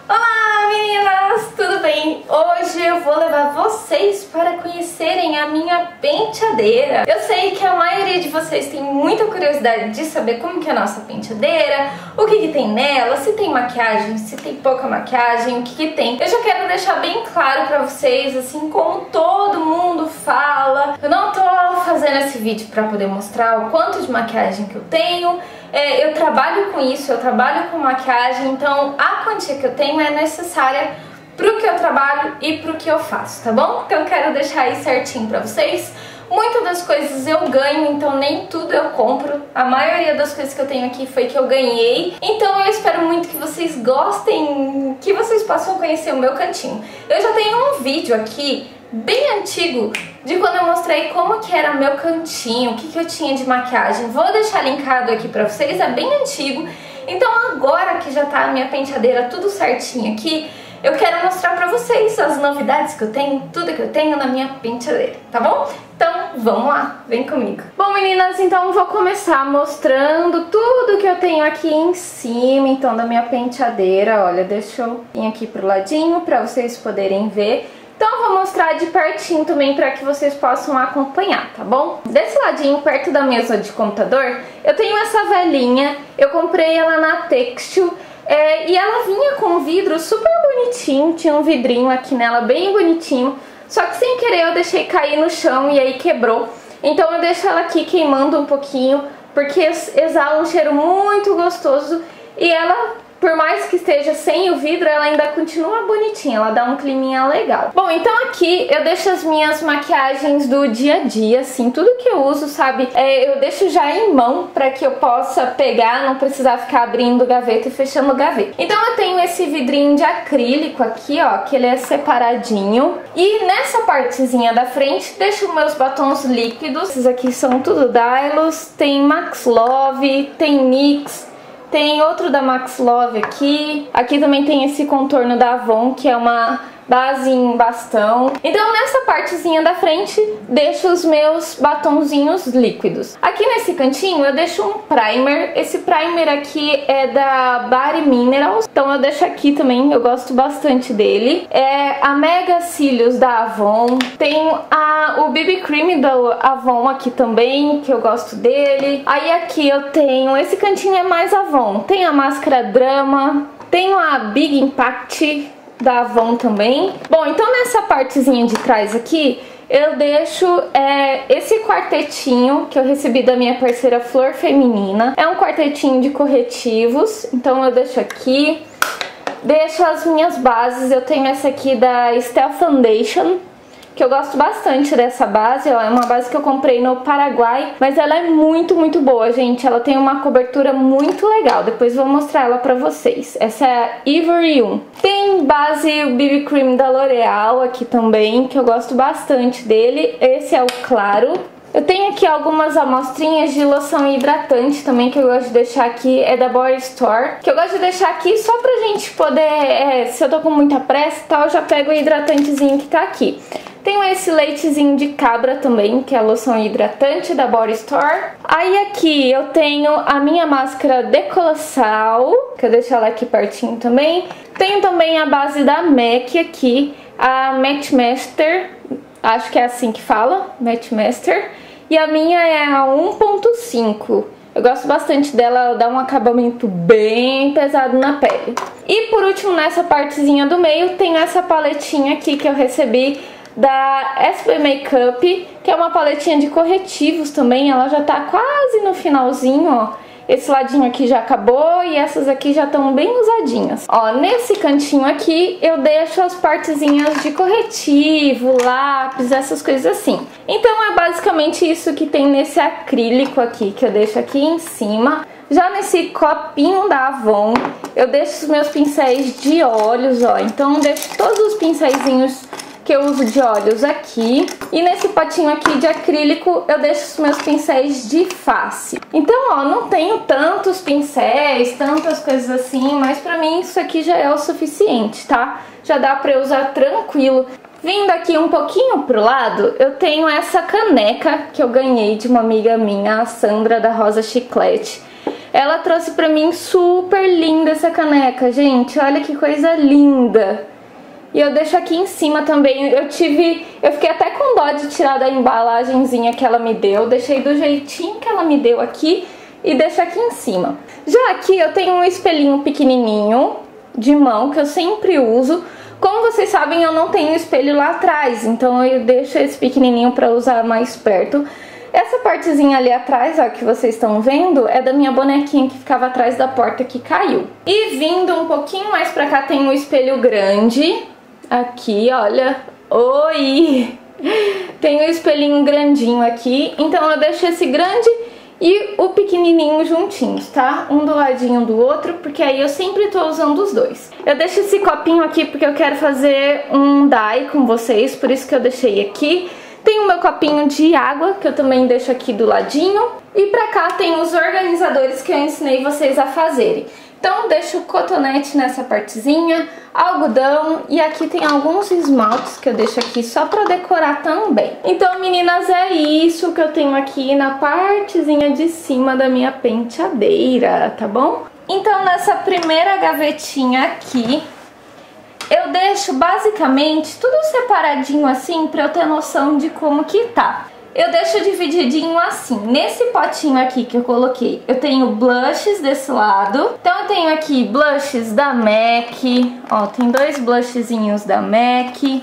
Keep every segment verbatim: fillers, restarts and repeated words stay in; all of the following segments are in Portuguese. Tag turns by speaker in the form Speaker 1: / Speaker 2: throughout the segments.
Speaker 1: Olá meninas, tudo bem? Hoje eu vou levar vocês para conhecerem a minha penteadeira. Eu sei que a maioria de vocês tem muita curiosidade de saber como que é a nossa penteadeira, o que que tem nela, se tem maquiagem, se tem pouca maquiagem, o que que tem. Eu já quero deixar bem claro pra vocês, assim como todo mundo fala, eu não tô fazendo esse vídeo pra poder mostrar o quanto de maquiagem que eu tenho. É, eu trabalho com isso, eu trabalho com maquiagem, então a quantia que eu tenho é necessária pro que eu trabalho e pro que eu faço, tá bom? Então eu quero deixar aí certinho pra vocês. Muitas das coisas eu ganho, então nem tudo eu compro. A maioria das coisas que eu tenho aqui foi que eu ganhei. Então eu espero muito que vocês gostem, que vocês possam conhecer o meu cantinho. Eu já tenho um vídeo aqui bem antigo de quando eu mostrei como que era meu cantinho, o que que eu tinha de maquiagem. Vou deixar linkado aqui pra vocês, é bem antigo. Então agora que já tá a minha penteadeira tudo certinho aqui, eu quero mostrar pra vocês as novidades que eu tenho, tudo que eu tenho na minha penteadeira, tá bom? Então vamos lá, vem comigo. Bom meninas, então vou começar mostrando tudo que eu tenho aqui em cima, então, da minha penteadeira. Olha, deixa eu vir aqui pro ladinho pra vocês poderem ver. Então eu vou mostrar de pertinho também para que vocês possam acompanhar, tá bom? Desse ladinho, perto da mesa de computador, eu tenho essa velhinha. Eu comprei ela na Textil é, e ela vinha com um vidro super bonitinho, tinha um vidrinho aqui nela bem bonitinho. Só que sem querer eu deixei cair no chão e aí quebrou. Então eu deixo ela aqui queimando um pouquinho, porque exala um cheiro muito gostoso e ela, por mais que esteja sem o vidro, ela ainda continua bonitinha, ela dá um climinha legal. Bom, então aqui eu deixo as minhas maquiagens do dia a dia, assim, tudo que eu uso, sabe? É, eu deixo já em mão pra que eu possa pegar, não precisar ficar abrindo gaveta e fechando gaveta. Então eu tenho esse vidrinho de acrílico aqui, ó, que ele é separadinho. E nessa partezinha da frente, deixo meus batons líquidos. Esses aqui são tudo Dylos, tem Max Love, tem NYX. Tem outro da Max Love aqui. Aqui também tem esse contorno da Avon, que é uma base em bastão. Então nessa partezinha da frente deixo os meus batonzinhos líquidos. Aqui nesse cantinho eu deixo um primer. Esse primer aqui é da Body Minerals, então eu deixo aqui também, eu gosto bastante dele. É a Mega Cílios da Avon. Tenho a, o B B Cream da Avon aqui também, que eu gosto dele. Aí aqui eu tenho, esse cantinho é mais Avon. Tem a máscara Drama, tenho a Big Impact da Avon também. Bom, então nessa partezinha de trás aqui eu deixo é, esse quartetinho que eu recebi da minha parceira Flor Feminina. É um quartetinho de corretivos, então eu deixo aqui. Deixo as minhas bases, eu tenho essa aqui da Stell Foundation, que eu gosto bastante dessa base, ó, é uma base que eu comprei no Paraguai, mas ela é muito, muito boa, gente. Ela tem uma cobertura muito legal, depois vou mostrar ela pra vocês. Essa é a Ivory um. Tem base B B Cream da L'Oreal aqui também, que eu gosto bastante dele. Esse é o claro. Eu tenho aqui algumas amostrinhas de loção hidratante também, que eu gosto de deixar aqui, é da Body Store, que eu gosto de deixar aqui só pra gente poder, é, se eu tô com muita pressa e tal, eu já pego o hidratantezinho que tá aqui. Tenho esse leitezinho de cabra também, que é a loção hidratante da Body Store. Aí aqui eu tenho a minha máscara de Colossal, que eu deixo ela aqui pertinho também. Tenho também a base da MAC aqui, a Matte Master, acho que é assim que fala, Matte Master. E a minha é a um ponto cinco. Eu gosto bastante dela, ela dá um acabamento bem pesado na pele. E por último, nessa partezinha do meio, tem essa paletinha aqui que eu recebi da S B Makeup, que é uma paletinha de corretivos também. Ela já tá quase no finalzinho, ó. Esse ladinho aqui já acabou e essas aqui já estão bem usadinhas. Ó, nesse cantinho aqui eu deixo as partezinhas de corretivo, lápis, essas coisas assim. Então é basicamente isso que tem nesse acrílico aqui, que eu deixo aqui em cima. Já nesse copinho da Avon, eu deixo os meus pincéis de olhos, ó. Então eu deixo todos os pincéisinhos que eu uso de olhos aqui. E nesse potinho aqui de acrílico eu deixo os meus pincéis de face. Então, ó, não tenho tantos pincéis, tantas coisas assim, mas pra mim isso aqui já é o suficiente, tá? Já dá pra eu usar tranquilo. Vindo aqui um pouquinho pro lado, eu tenho essa caneca que eu ganhei de uma amiga minha, a Sandra da Rosa Chiclete. ela trouxe pra mim super linda essa caneca, gente. Olha que coisa linda. E eu deixo aqui em cima também. Eu tive... Eu fiquei até com dó de tirar da embalagenzinha que ela me deu. Deixei do jeitinho que ela me deu aqui e deixo aqui em cima. Já aqui eu tenho um espelhinho pequenininho de mão que eu sempre uso. Como vocês sabem, eu não tenho espelho lá atrás, então eu deixo esse pequenininho pra usar mais perto. Essa partezinha ali atrás, ó, que vocês estão vendo, é da minha bonequinha que ficava atrás da porta que caiu. E vindo um pouquinho mais pra cá tem um espelho grande. Aqui, olha. Oi! Tem um espelhinho grandinho aqui, então eu deixo esse grande e o pequenininho juntinhos, tá? Um do ladinho do outro, porque aí eu sempre tô usando os dois. Eu deixo esse copinho aqui porque eu quero fazer um dye com vocês, por isso que eu deixei aqui. Tem o meu copinho de água, que eu também deixo aqui do ladinho. E pra cá tem os organizadores que eu ensinei vocês a fazerem. Então deixo o cotonete nessa partezinha, algodão e aqui tem alguns esmaltes que eu deixo aqui só pra decorar também. Então, meninas, é isso que eu tenho aqui na partezinha de cima da minha penteadeira, tá bom? Então, nessa primeira gavetinha aqui, eu deixo basicamente tudo separadinho assim pra eu ter noção de como que tá. Eu deixo divididinho assim. Nesse potinho aqui que eu coloquei, eu tenho blushes desse lado. Então eu tenho aqui blushes da MAC. Ó, tem dois blushzinhos da MAC.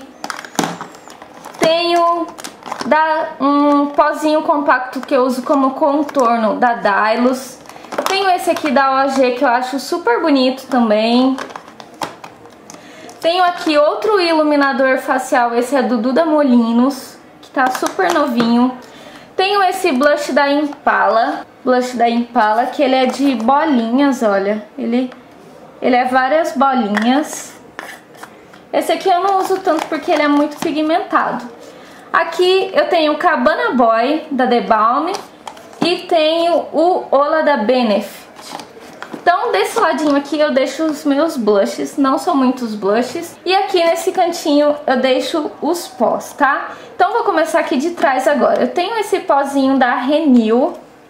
Speaker 1: Tenho da, um pozinho compacto que eu uso como contorno da Dylos. Tenho esse aqui da O G que eu acho super bonito também. Tenho aqui outro iluminador facial, esse é do Duda Molinos, que tá super novinho. Tenho esse blush da Impala, blush da Impala, que ele é de bolinhas, olha. Ele, ele é várias bolinhas. Esse aqui eu não uso tanto porque ele é muito pigmentado. Aqui eu tenho o Cabana Boy, da The Balm, e tenho o Ola da Benefit. Então, desse ladinho aqui eu deixo os meus blushes, não são muitos blushes. E aqui nesse cantinho eu deixo os pós, tá? Então, vou começar aqui de trás agora. Eu tenho esse pozinho da Renew,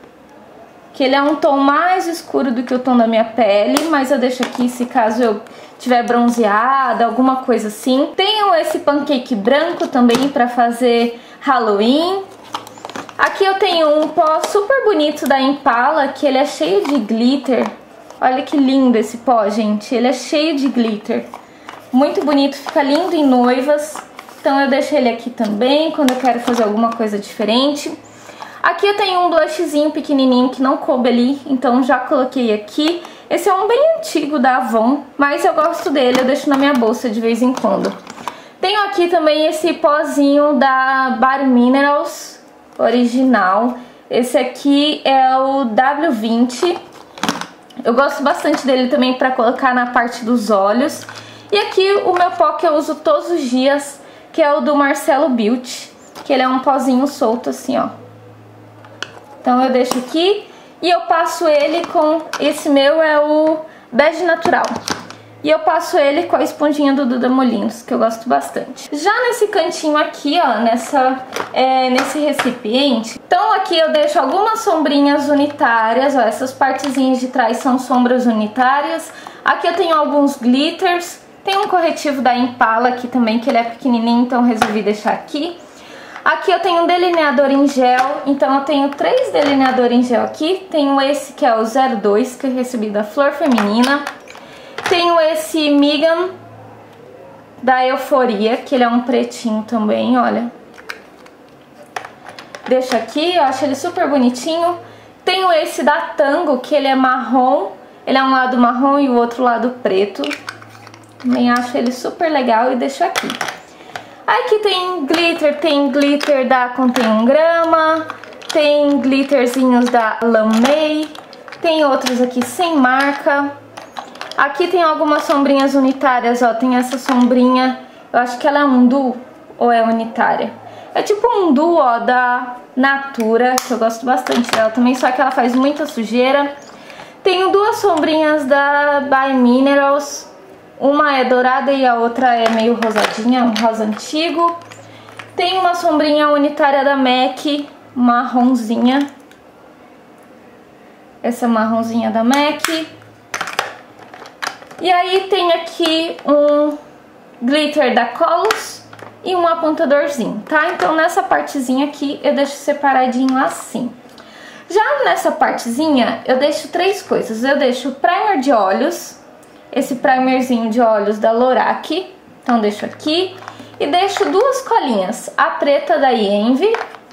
Speaker 1: que ele é um tom mais escuro do que o tom da minha pele, mas eu deixo aqui se caso eu tiver bronzeada, alguma coisa assim. Tenho esse pancake branco também pra fazer Halloween. Aqui eu tenho um pó super bonito da Impala, que ele é cheio de glitter. Olha que lindo esse pó, gente. Ele é cheio de glitter. Muito bonito, fica lindo em noivas. Então eu deixo ele aqui também, quando eu quero fazer alguma coisa diferente. Aqui eu tenho um blushzinho pequenininho que não coube ali, então já coloquei aqui. Esse é um bem antigo da Avon, mas eu gosto dele, eu deixo na minha bolsa de vez em quando. Tenho aqui também esse pozinho da Bare Minerals original. Esse aqui é o W vinte. Eu gosto bastante dele também pra colocar na parte dos olhos. E aqui o meu pó que eu uso todos os dias, que é o do Marcelo Beauty, que ele é um pozinho solto assim, ó. Então eu deixo aqui e eu passo ele com... Esse meu é o bege natural. E eu passo ele com a esponjinha do Duda Molinos, que eu gosto bastante. Já nesse cantinho aqui, ó, nessa, é, nesse recipiente, então aqui eu deixo algumas sombrinhas unitárias, ó, essas partezinhas de trás são sombras unitárias. Aqui eu tenho alguns glitters, tem um corretivo da Impala aqui também, que ele é pequenininho, então resolvi deixar aqui. Aqui eu tenho um delineador em gel, então eu tenho três delineadores em gel aqui. Tenho esse que é o zero dois, que eu recebi da Flor Feminina. Tenho esse Megan da Euforia, que ele é um pretinho também, olha. Deixo aqui, eu acho ele super bonitinho. Tenho esse da Tango, que ele é marrom. Ele é um lado marrom e o outro lado preto. Também acho ele super legal e deixo aqui. Aqui tem glitter, tem glitter da Contém um Grama. Tem glitterzinhos da Lamei. Tem outros aqui sem marca. Aqui tem algumas sombrinhas unitárias, ó, tem essa sombrinha, eu acho que ela é um duo ou é unitária. É tipo um duo, ó, da Natura, que eu gosto bastante dela também, só que ela faz muita sujeira. Tenho duas sombrinhas da By Minerals, uma é dourada e a outra é meio rosadinha, um rosa antigo. Tem uma sombrinha unitária da MAC, marronzinha. essa marronzinha da MAC. E aí tem aqui um glitter da Colors e um apontadorzinho, tá? Então nessa partezinha aqui eu deixo separadinho assim. Já nessa partezinha eu deixo três coisas. Eu deixo o primer de olhos, esse primerzinho de olhos da Lorac, então deixo aqui. E deixo duas colinhas, a preta da Envy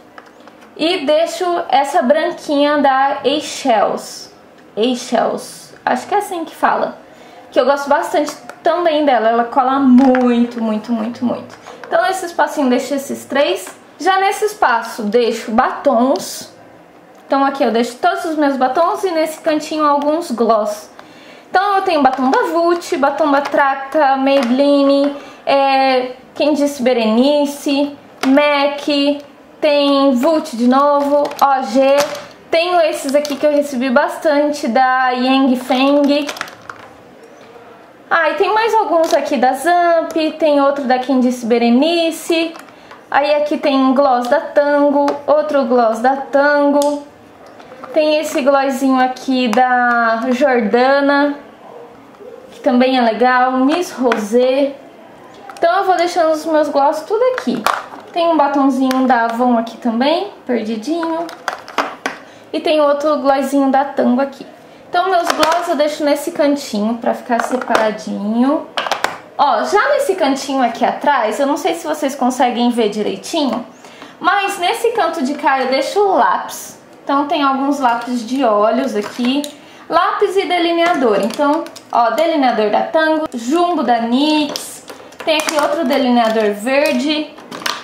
Speaker 1: e deixo essa branquinha da Eyeshells. Eyeshells, acho que é assim que fala. Que eu gosto bastante também dela, ela cola muito, muito, muito, muito. Então nesse espacinho deixo esses três. Já nesse espaço deixo batons. Então aqui eu deixo todos os meus batons e nesse cantinho alguns gloss. Então eu tenho batom da Vult, batom da Tracta, Maybelline, é, quem disse Berenice, MAC, tem Vult de novo, O G. Tenho esses aqui que eu recebi bastante da Yang Feng. Ah, e tem mais alguns aqui da Zamp, tem outro da Quem Disse Berenice. Aí aqui tem um gloss da Tango, outro gloss da Tango. Tem esse glossinho aqui da Jordana, que também é legal, Miss Rosé. Então eu vou deixando os meus gloss tudo aqui. Tem um batonzinho da Avon aqui também, perdidinho. E tem outro glossinho da Tango aqui. Então meus gloss eu deixo nesse cantinho pra ficar separadinho. Ó, já nesse cantinho aqui atrás, eu não sei se vocês conseguem ver direitinho, mas nesse canto de cá eu deixo o lápis. Então tem alguns lápis de olhos aqui, lápis e delineador. Então, ó, delineador da Tango, Jumbo da NYX, tem aqui outro delineador verde,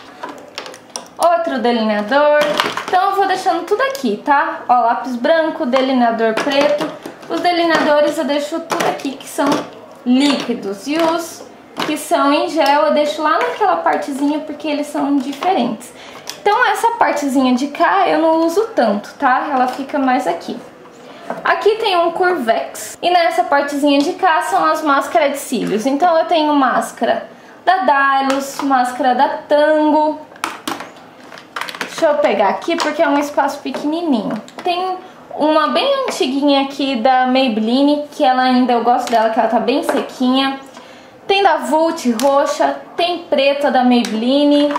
Speaker 1: outro delineador. Então eu vou deixando tudo aqui, tá? Ó, lápis branco, delineador preto. Os delineadores eu deixo tudo aqui, que são líquidos. E os que são em gel eu deixo lá naquela partezinha, porque eles são diferentes. Então essa partezinha de cá eu não uso tanto, tá? Ela fica mais aqui. Aqui tem um Curvex. E nessa partezinha de cá são as máscaras de cílios. Então eu tenho máscara da Dylos, máscara da Tango. Deixa eu pegar aqui porque é um espaço pequenininho. Tem uma bem antiguinha aqui da Maybelline, que ela ainda, eu gosto dela, que ela tá bem sequinha. Tem da Vult roxa, tem preta da Maybelline,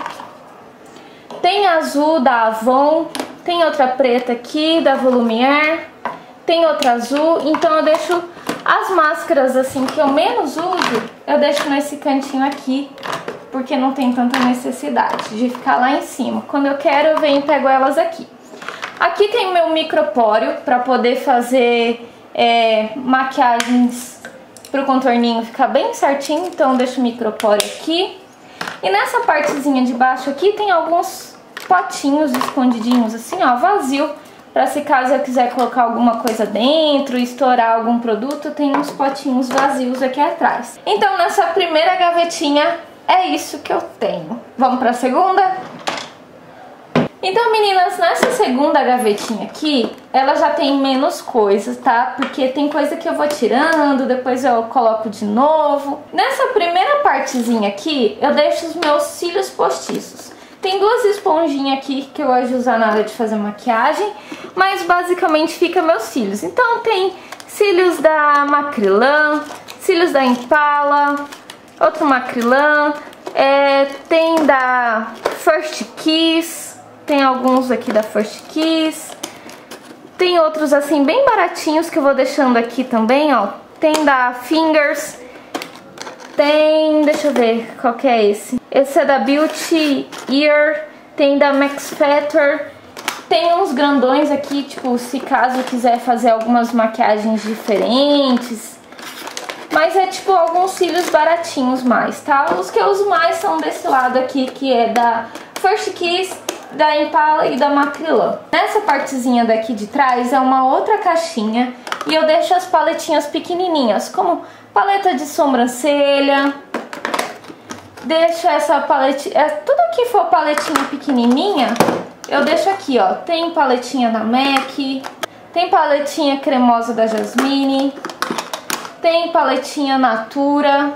Speaker 1: tem azul da Avon, tem outra preta aqui da Volumière, tem outra azul. Então eu deixo as máscaras assim que eu menos uso, eu deixo nesse cantinho aqui, porque não tem tanta necessidade de ficar lá em cima. Quando eu quero eu venho e pego elas aqui. Aqui tem o meu micropóreo para poder fazer é, maquiagens pro contorninho ficar bem certinho. Então eu deixo o micropóreo aqui. E nessa partezinha de baixo aqui tem alguns potinhos escondidinhos assim, ó, vazio. Para se caso eu quiser colocar alguma coisa dentro, estourar algum produto, tem uns potinhos vazios aqui atrás. Então nessa primeira gavetinha é isso que eu tenho. Vamos para a segunda? Então, meninas, nessa segunda gavetinha aqui, ela já tem menos coisas, tá? Porque tem coisa que eu vou tirando, depois eu coloco de novo. Nessa primeira partezinha aqui, eu deixo os meus cílios postiços. Tem duas esponjinhas aqui que eu gosto de usar na hora de fazer maquiagem, mas basicamente fica meus cílios. Então tem cílios da Macrylan, cílios da Impala, outro Macrylan, é, tem da First Kiss. Tem alguns aqui da First Kiss. Tem outros assim bem baratinhos que eu vou deixando aqui também, ó. Tem da Fingers. Tem, deixa eu ver qual que é esse. Esse é da Beauty Ear. Tem da Max Factor. Tem uns grandões aqui, tipo, se caso quiser fazer algumas maquiagens diferentes. Mas é tipo alguns cílios baratinhos mais, tá? Os que eu uso mais são desse lado aqui, que é da First Kiss, da Impala e da Macrylan. Nessa partezinha daqui de trás é uma outra caixinha e eu deixo as paletinhas pequenininhas, como paleta de sobrancelha. Deixo essa paletinha, é, tudo que for paletinha pequenininha, eu deixo aqui, ó. Tem paletinha da MAC, tem paletinha cremosa da Jasmine, tem paletinha Natura,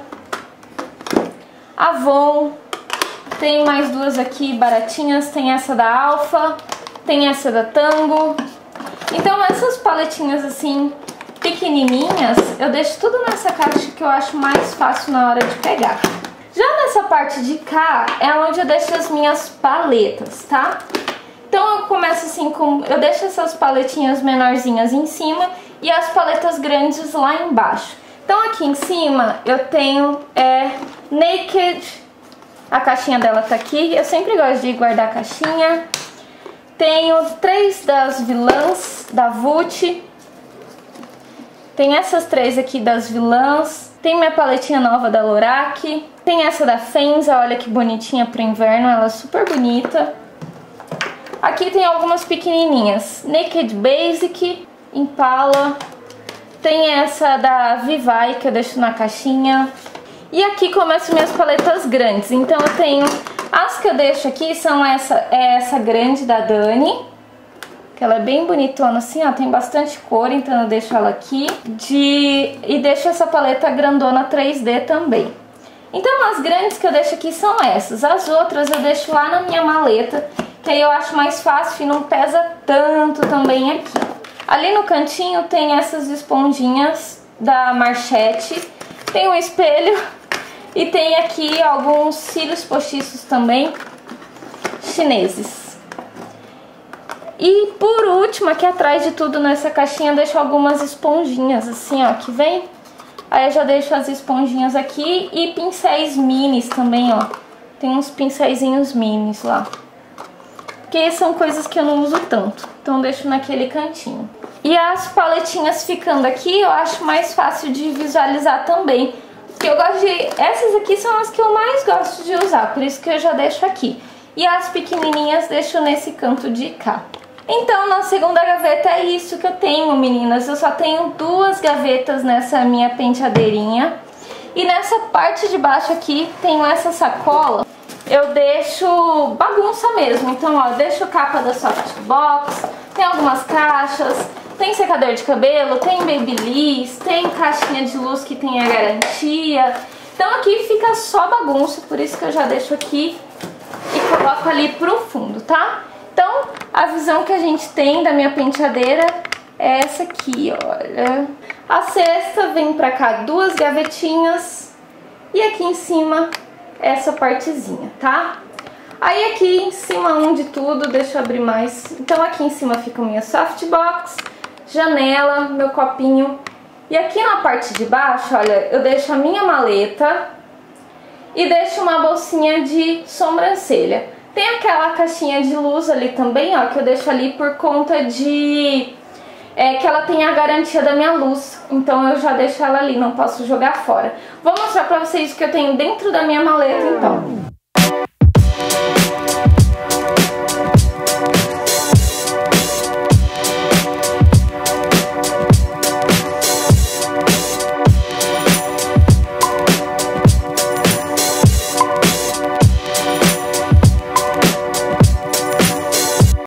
Speaker 1: Avon. Tem mais duas aqui baratinhas, tem essa da Alpha, tem essa da Tango. Então essas paletinhas assim, pequenininhas, eu deixo tudo nessa caixa que eu acho mais fácil na hora de pegar. Já nessa parte de cá, é onde eu deixo as minhas paletas, tá? Então eu começo assim com... eu deixo essas paletinhas menorzinhas em cima e as paletas grandes lá embaixo. Então aqui em cima eu tenho é, Naked, a caixinha dela tá aqui, eu sempre gosto de guardar a caixinha. Tenho três das vilãs da Vult. Tem essas três aqui das vilãs. Tem minha paletinha nova da Lorac. Tem essa da Fenza, olha que bonitinha pro inverno, ela é super bonita. Aqui tem algumas pequenininhas. Naked Basic, Impala. Tem essa da Vivai que eu deixo na caixinha. E aqui começam minhas paletas grandes. Então eu tenho... as que eu deixo aqui são essa, é essa grande da Dani. Que ela é bem bonitona assim, ó. Tem bastante cor, então eu deixo ela aqui. De... E deixo essa paleta grandona três D também. Então as grandes que eu deixo aqui são essas. As outras eu deixo lá na minha maleta, que aí eu acho mais fácil e não pesa tanto também aqui. Ali no cantinho tem essas esponjinhas da Marchette. Tem um espelho e tem aqui alguns cílios postiços também, chineses. E por último, aqui atrás de tudo nessa caixinha eu deixo algumas esponjinhas assim, ó, que vem. Aí eu já deixo as esponjinhas aqui e pincéis minis também, ó. Tem uns pincéisinhos minis lá. Porque são coisas que eu não uso tanto, então eu deixo naquele cantinho. E as paletinhas ficando aqui eu acho mais fácil de visualizar também. Porque eu gosto de... essas aqui são as que eu mais gosto de usar, por isso que eu já deixo aqui. E as pequenininhas deixo nesse canto de cá. Então na segunda gaveta é isso que eu tenho, meninas. Eu só tenho duas gavetas nessa minha penteadeirinha. E nessa parte de baixo aqui tenho essa sacola. Eu deixo bagunça mesmo. Então ó, eu deixo capa da Softbox, tem algumas caixas, tem secador de cabelo, tem Babyliss, tem caixinha de luz que tem a garantia. Então aqui fica só bagunça, por isso que eu já deixo aqui e coloco ali pro fundo, tá? Então a visão que a gente tem da minha penteadeira é essa aqui, olha. A cesta vem pra cá duas gavetinhas e aqui em cima essa partezinha, tá? Aí aqui em cima um de tudo, deixa eu abrir mais. Então aqui em cima fica a minha softbox, janela, meu copinho. E aqui na parte de baixo, olha, eu deixo a minha maleta e deixo uma bolsinha de sobrancelha. Tem aquela caixinha de luz ali também, ó, que eu deixo ali por conta de... é que ela tem a garantia da minha luz, então eu já deixo ela ali, não posso jogar fora. Vou mostrar pra vocês o que eu tenho dentro da minha maleta então.